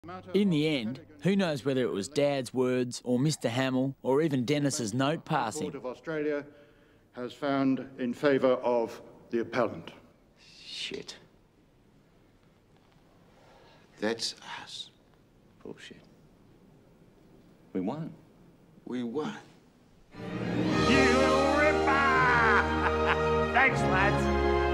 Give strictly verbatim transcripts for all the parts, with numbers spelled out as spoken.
In the end, who knows whether it was Dad's words or Mister Hamill or even Dennis's note passing. The Court of Australia has found in favour of the appellant. Shit. That's us. Bullshit. We won. We won. You little ripper! Thanks, lads.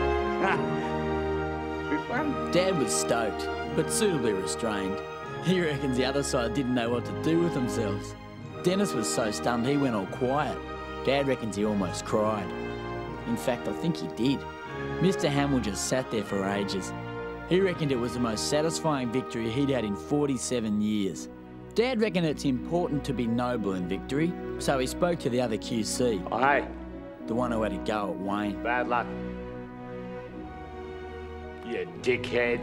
We won. Dad was stoked, but suitably restrained. He reckons the other side didn't know what to do with themselves. Dennis was so stunned he went all quiet. Dad reckons he almost cried. In fact, I think he did. Mister Hamill just sat there for ages. He reckoned it was the most satisfying victory he'd had in forty-seven years. Dad reckoned it's important to be noble in victory, so he spoke to the other Q C. Oh, hey. The one who had a go at Wayne. Bad luck. You dickhead.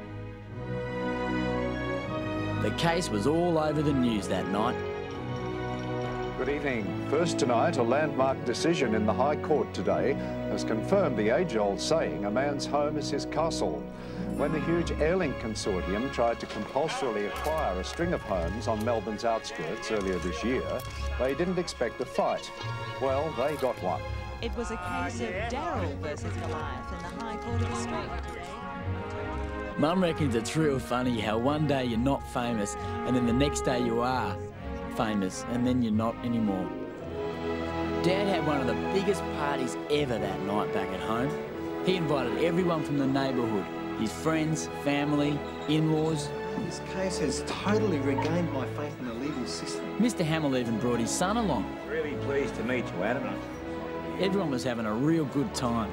The case was all over the news that night. Good evening. First tonight, a landmark decision in the High Court today has confirmed the age-old saying, a man's home is his castle. When the huge Airlink consortium tried to compulsorily acquire a string of homes on Melbourne's outskirts earlier this year, they didn't expect a fight. Well, they got one. It was a case of Darryl versus Goliath in the High Court of Australia today. Mum reckons it's real funny how one day you're not famous and then the next day you are famous and then you're not anymore. Dad had one of the biggest parties ever that night back at home. He invited everyone from the neighbourhood, his friends, family, in-laws. This case has totally regained my faith in the legal system. Mister Hamill even brought his son along. Really pleased to meet you, Adam. Everyone was having a real good time.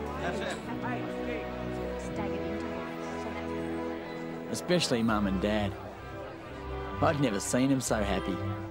Especially Mum and Dad. I'd never seen them so happy.